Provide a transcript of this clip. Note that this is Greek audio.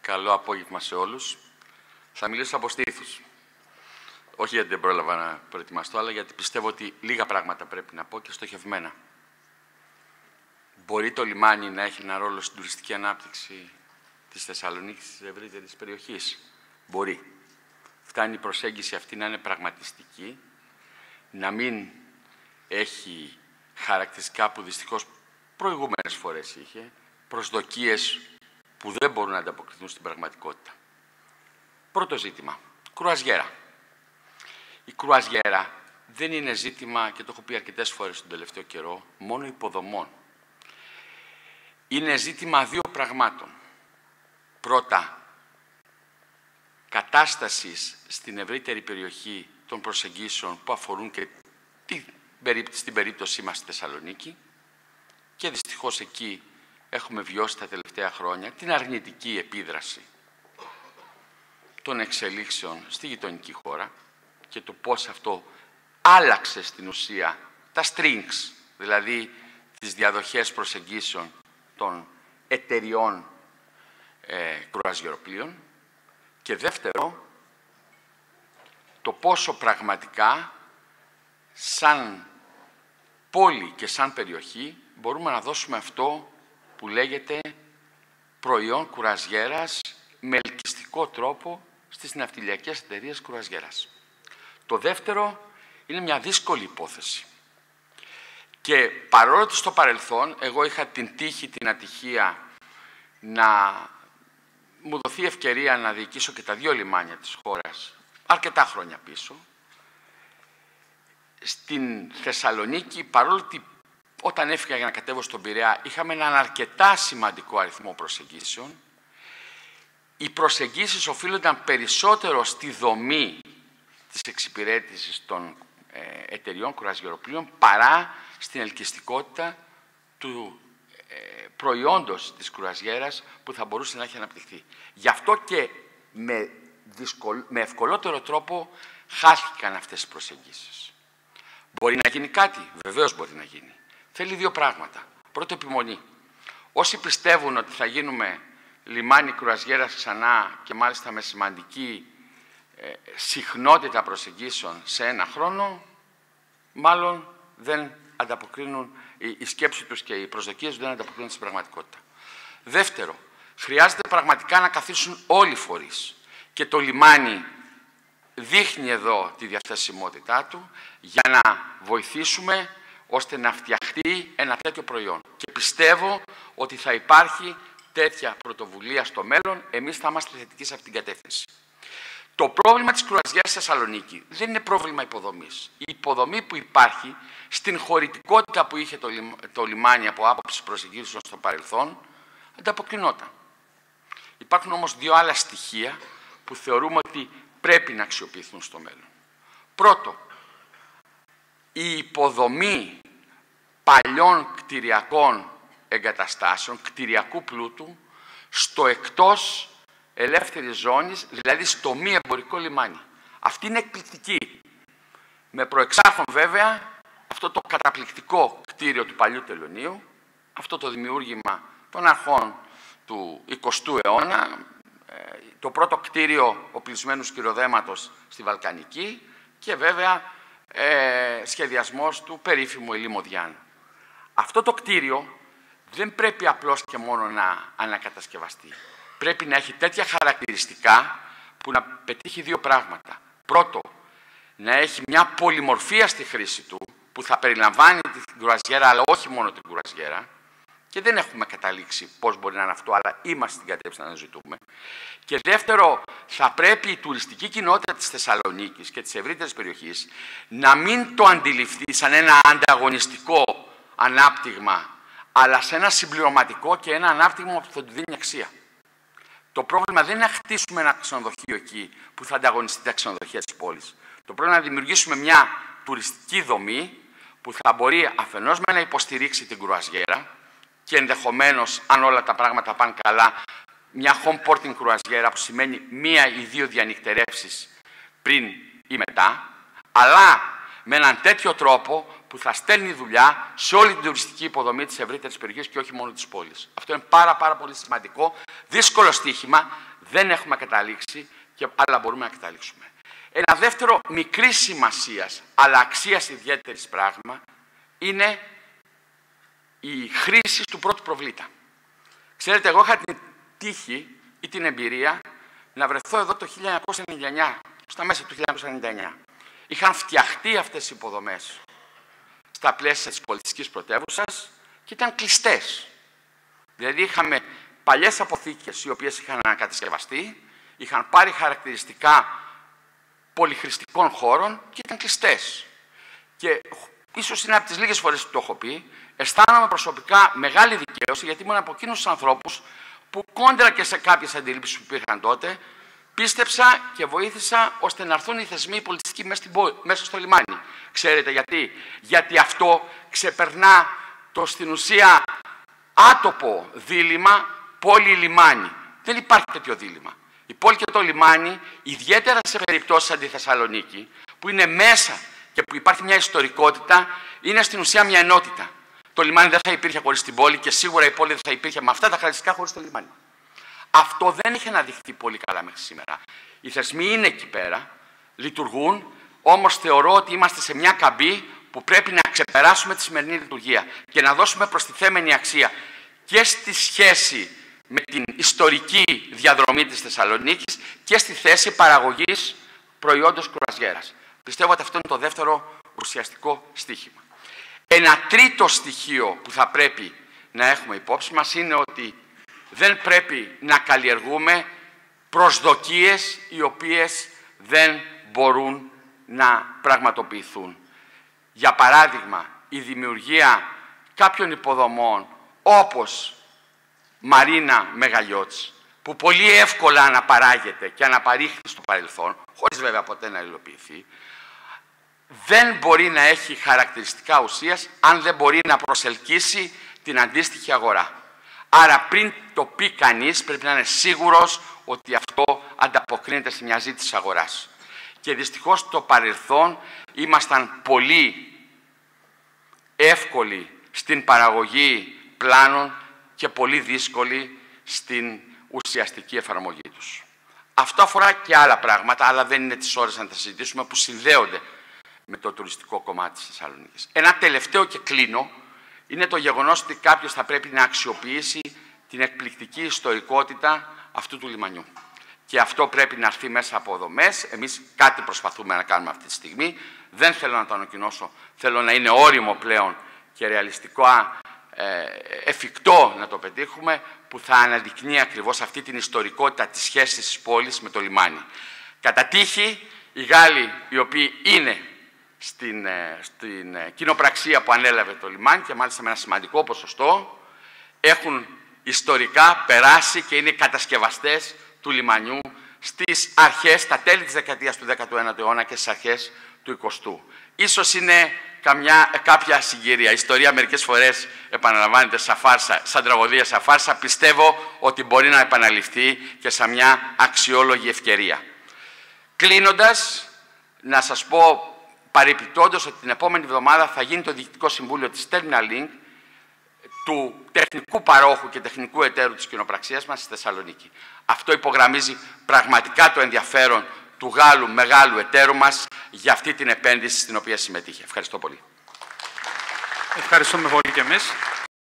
Καλό απόγευμα σε όλους. Θα μιλήσω από στήθους. Όχι γιατί δεν πρόλαβα να προετοιμαστώ, αλλά γιατί πιστεύω ότι λίγα πράγματα πρέπει να πω και στοχευμένα. Μπορεί το λιμάνι να έχει ένα ρόλο στην τουριστική ανάπτυξη της Θεσσαλονίκης, της ευρύτερης περιοχής. Μπορεί. Φτάνει η προσέγγιση αυτή να είναι πραγματιστική, να μην έχει χαρακτηριστικά που δυστυχώς προηγούμενες φορές είχε, προσδοκίες που δεν μπορούν να ανταποκριθούν στην πραγματικότητα. Πρώτο ζήτημα. Κρουαζιέρα. Η κρουαζιέρα δεν είναι ζήτημα, και το έχω πει αρκετές φορές τον τελευταίο καιρό, μόνο υποδομών. Είναι ζήτημα δύο πραγμάτων. Πρώτα, κατάστασης στην ευρύτερη περιοχή των προσεγγίσεων που αφορούν και στην περίπτωσή μας στη Θεσσαλονίκη, και δυστυχώς εκεί έχουμε βιώσει τα τελευταία χρόνια την αρνητική επίδραση των εξελίξεων στη γειτονική χώρα και το πώς αυτό άλλαξε στην ουσία τα strings, δηλαδή τις διαδοχές προσεγγίσεων των εταιριών κρουαζιεροπλοίων, και δεύτερο, το πόσο πραγματικά σαν πόλη και σαν περιοχή μπορούμε να δώσουμε αυτό που λέγεται προϊόν κουραζιέρας με ελκυστικό τρόπο στις ναυτιλιακές εταιρείες κουραζιέρας. Το δεύτερο είναι μια δύσκολη υπόθεση. Και παρόλο ότι στο παρελθόν εγώ είχα την τύχη, την ατυχία να μου δοθεί ευκαιρία να διοικήσω και τα δύο λιμάνια της χώρας αρκετά χρόνια πίσω, στην Θεσσαλονίκη, παρόλο ότι όταν έφυγα για να κατέβω στον Πειραιά είχαμε έναν αρκετά σημαντικό αριθμό προσεγγίσεων, οι προσεγγίσεις οφείλονταν περισσότερο στη δομή της εξυπηρέτησης των εταιριών κουραζιεροπλοίων παρά στην ελκυστικότητα του προϊόντος της κουραζιέρας που θα μπορούσε να έχει αναπτυχθεί. Γι' αυτό και με ευκολότερο τρόπο χάθηκαν αυτές οι προσεγγίσεις. Μπορεί να γίνει κάτι, βεβαίως μπορεί να γίνει. Θέλει δύο πράγματα. Πρώτο, επιμονή. Όσοι πιστεύουν ότι θα γίνουμε λιμάνι κρουαζιέρας ξανά και μάλιστα με σημαντική συχνότητα προσεγγίσεων σε ένα χρόνο, μάλλον δεν ανταποκρίνουν, η σκέψη τους και οι προσδοκίες τους δεν ανταποκρίνουν στην πραγματικότητα. Δεύτερο, χρειάζεται πραγματικά να καθίσουν όλοι οι φορείς. Και το λιμάνι δείχνει εδώ τη διαθεσιμότητά του για να βοηθήσουμε ώστε να φτιαχτεί ένα τέτοιο προϊόν. Και πιστεύω ότι θα υπάρχει τέτοια πρωτοβουλία στο μέλλον. Εμείς θα είμαστε θετικοί σε αυτήν την κατεύθυνση. Το πρόβλημα της κρουαζιέρας στη Θεσσαλονίκη δεν είναι πρόβλημα υποδομής. Η υποδομή που υπάρχει στην χωρητικότητα που είχε το λιμάνι από άποψη προσεγγίσεων στο παρελθόν ανταποκρινόταν. Υπάρχουν όμως δύο άλλα στοιχεία που θεωρούμε ότι πρέπει να αξιοποιηθούν στο μέλλον. Πρώτο, η υποδομή παλιών κτηριακών εγκαταστάσεων, κτηριακού πλούτου, στο εκτός ελεύθερης ζώνης, δηλαδή στο μη εμπορικό λιμάνι. Αυτή είναι εκπληκτική. Με προεξάρχον βέβαια αυτό το καταπληκτικό κτίριο του παλιού τελωνείου, αυτό το δημιούργημα των αρχών του 20ου αιώνα, το πρώτο κτίριο οπλισμένου σκυροδέματος στη Βαλκανική και βέβαια σχεδιασμός του περίφημου Ηλί Μοδιάνου. Αυτό το κτίριο δεν πρέπει απλώς και μόνο να ανακατασκευαστεί. Πρέπει να έχει τέτοια χαρακτηριστικά που να πετύχει δύο πράγματα. Πρώτο, να έχει μια πολυμορφία στη χρήση του που θα περιλαμβάνει την κρουαζιέρα, αλλά όχι μόνο την κρουαζιέρα. Και δεν έχουμε καταλήξει πώς μπορεί να είναι αυτό, αλλά είμαστε στην κατεύθυνση να αναζητούμε. Και δεύτερο, θα πρέπει η τουριστική κοινότητα της Θεσσαλονίκης και της ευρύτερης περιοχής να μην το αντιληφθεί σαν ένα ανταγωνιστικό ανάπτυγμα, αλλά σε ένα συμπληρωματικό και ένα ανάπτυγμα που θα του δίνει αξία. Το πρόβλημα δεν είναι να χτίσουμε ένα ξενοδοχείο εκεί που θα ανταγωνιστεί τα ξενοδοχεία της πόλης. Το πρόβλημα είναι να δημιουργήσουμε μια τουριστική δομή που θα μπορεί αφενός με να υποστηρίξει την κρουαζιέρα και ενδεχομένως, αν όλα τα πράγματα πάνε καλά, μια home porting κρουαζιέρα που σημαίνει μία ή δύο διανυκτερεύσεις πριν ή μετά, αλλά με έναν τέτοιο τρόπο που θα στέλνει δουλειά σε όλη την τουριστική υποδομή της ευρύτερης περιοχής και όχι μόνο της πόλης. Αυτό είναι πάρα πολύ σημαντικό, δύσκολο στοίχημα, δεν έχουμε καταλήξει, αλλά μπορούμε να καταλήξουμε. Ένα δεύτερο μικρής σημασίας, αλλά αξίας ιδιαίτερης πράγμα, είναι η χρήση του πρώτου προβλήτα. Ξέρετε, εγώ είχα την τύχη ή την εμπειρία να βρεθώ εδώ το 1999, στα μέσα του 1999. Είχαν φτιαχτεί αυτές οι υποδομές στα πλαίσια της πολιτιστικής πρωτεύουσας και ήταν κλειστές. Δηλαδή είχαμε παλιές αποθήκες οι οποίες είχαν ανακατασκευαστεί, είχαν πάρει χαρακτηριστικά πολυχρηστικών χώρων και ήταν κλειστές. Και ίσως είναι από τις λίγες φορές που το έχω πει, αισθάνομαι προσωπικά μεγάλη δικαίωση, γιατί ήμουν από εκείνους τους ανθρώπους που κόντρα και σε κάποιες αντιλήψεις που υπήρχαν τότε, πίστεψα και βοήθησα ώστε να έρθουν οι θεσμοί πολιτιστικοί μέσα στο λιμάνι. Ξέρετε γιατί? Γιατί αυτό ξεπερνά το στην ουσία άτοπο δίλημμα πόλη-λιμάνι. Δεν υπάρχει τέτοιο δίλημμα. Η πόλη και το λιμάνι, ιδιαίτερα σε περιπτώσεις σαν τη Θεσσαλονίκη, που είναι μέσα και που υπάρχει μια ιστορικότητα, είναι στην ουσία μια ενότητα. Το λιμάνι δεν θα υπήρχε χωρίς την πόλη και σίγουρα η πόλη δεν θα υπήρχε με αυτά τα χαρακτηριστικά χωρίς το λιμάνι. Αυτό δεν είχε αναδειχθεί πολύ καλά μέχρι σήμερα. Οι θεσμοί είναι εκεί πέρα, λειτουργούν, όμως θεωρώ ότι είμαστε σε μια καμπή που πρέπει να ξεπεράσουμε τη σημερινή λειτουργία και να δώσουμε προστιθέμενη αξία και στη σχέση με την ιστορική διαδρομή της Θεσσαλονίκης και στη θέση παραγωγής προϊόντος κρουαζιέρας. Πιστεύω ότι αυτό είναι το δεύτερο ουσιαστικό στίχημα. Ένα τρίτο στοιχείο που θα πρέπει να έχουμε υπόψη μας είναι ότι δεν πρέπει να καλλιεργούμε προσδοκίες οι οποίες δεν μπορούν να πραγματοποιηθούν. Για παράδειγμα, η δημιουργία κάποιων υποδομών όπως Μαρίνα Μεγαλιώτης, που πολύ εύκολα αναπαράγεται και αναπαρήχθη στο παρελθόν, χωρίς βέβαια ποτέ να υλοποιηθεί, δεν μπορεί να έχει χαρακτηριστικά ουσίας αν δεν μπορεί να προσελκύσει την αντίστοιχη αγορά. Άρα πριν το πει κανείς πρέπει να είναι σίγουρος ότι αυτό ανταποκρίνεται σε μια ζήτηση αγοράς. Και δυστυχώς στο παρελθόν ήμασταν πολύ εύκολοι στην παραγωγή πλάνων και πολύ δύσκολοι στην ουσιαστική εφαρμογή τους. Αυτό αφορά και άλλα πράγματα, αλλά δεν είναι τις ώρες να τα συζητήσουμε, που συνδέονται με το τουριστικό κομμάτι της Θεσσαλονίκης. Ένα τελευταίο και κλείνω είναι το γεγονός ότι κάποιος θα πρέπει να αξιοποιήσει την εκπληκτική ιστορικότητα αυτού του λιμανιού. Και αυτό πρέπει να έρθει μέσα από δομές. Εμείς κάτι προσπαθούμε να κάνουμε αυτή τη στιγμή. Δεν θέλω να το ανακοινώσω. Θέλω να είναι όριμο πλέον και ρεαλιστικό, εφικτό να το πετύχουμε, που θα αναδεικνύει ακριβώς αυτή την ιστορικότητα της σχέσης της πόλης με το λιμάνι. Κατά τύχη, οι Γάλλοι, οι οποίοι είναι στην κοινοπραξία που ανέλαβε το λιμάνι και μάλιστα με ένα σημαντικό ποσοστό, έχουν ιστορικά περάσει και είναι κατασκευαστές του λιμανιού στις αρχές, στα τέλη της δεκαετίας του 19ου αιώνα και στις αρχές του 20ου. Ίσως είναι κάποια συγκυρία. Η ιστορία μερικές φορές επαναλαμβάνεται σαν φάρσα, σαν τραγωδία σαν φάρσα. Πιστεύω ότι μπορεί να επαναληφθεί και σαν μια αξιόλογη ευκαιρία. Κλείνοντας, να σας πω παρεπιπτόντως ότι την επόμενη εβδομάδα θα γίνει το Διοικητικό Συμβούλιο της Terminal Link, του τεχνικού παρόχου και τεχνικού εταίρου της κοινοπραξίας μας στη Θεσσαλονίκη. Αυτό υπογραμμίζει πραγματικά το ενδιαφέρον του Γάλλου μεγάλου εταίρου μας για αυτή την επένδυση στην οποία συμμετείχε. Ευχαριστώ πολύ. Ευχαριστούμε πολύ και εμείς.